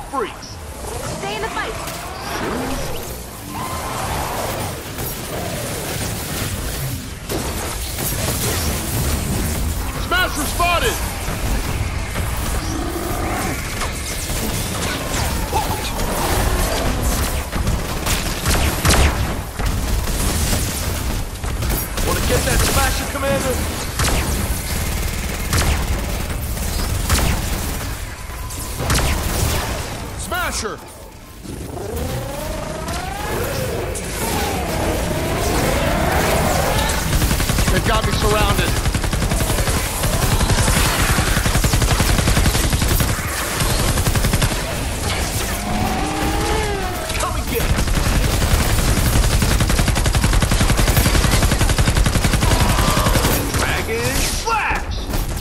freaks. Stay in the fight. Smasher spotted! Wanna get that Smasher, Commander? Smasher! They've got me surrounded. Come and get it. Dragon Slash!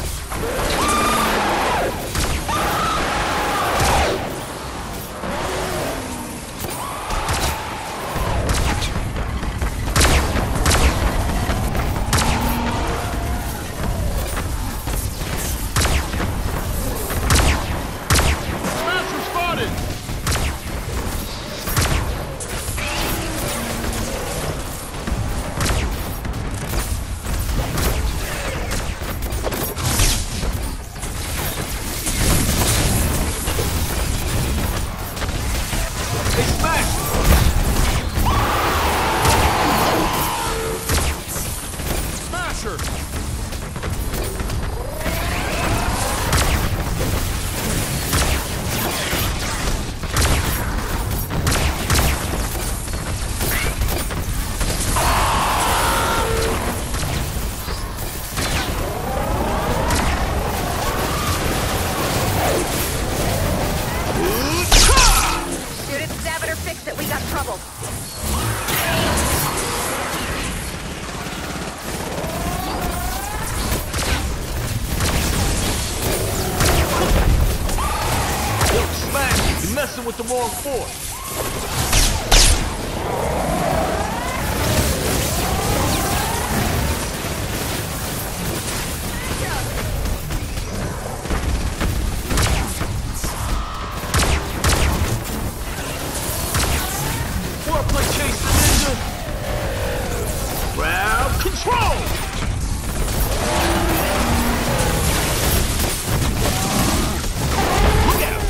We got trouble. Yo, Smash, you're messing with the wrong force. Foreplay chase the ninja. Grab control. Look out.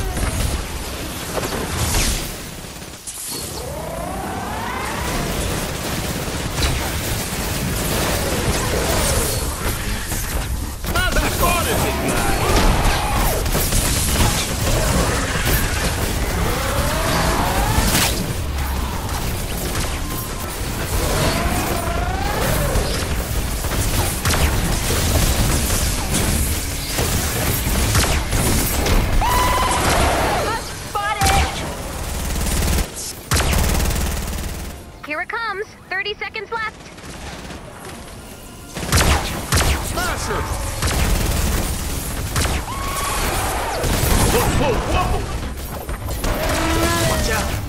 Smash started, big guy. Here it comes. 30 seconds left. Smasher! Whoa, whoa, whoa! Watch out!